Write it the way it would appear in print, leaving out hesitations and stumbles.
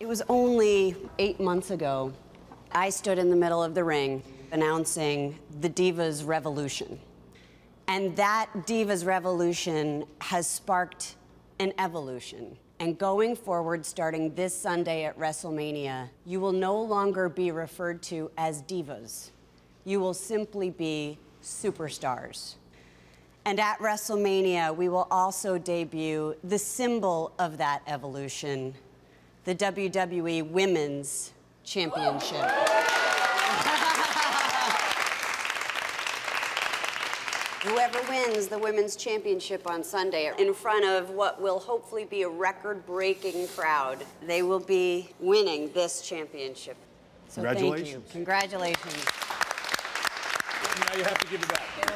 It was only 8 months ago, I stood in the middle of the ring announcing the Divas Revolution. And that Divas Revolution has sparked an evolution. And going forward, starting this Sunday at WrestleMania, you will no longer be referred to as divas. You will simply be superstars. And at WrestleMania, we will also debut the symbol of that evolution, the WWE Women's Championship. Whoever wins the Women's Championship on Sunday, in front of what will hopefully be a record-breaking crowd, they will be winning this championship. So Congratulations. thank you. Congratulations. Now you have to give it back.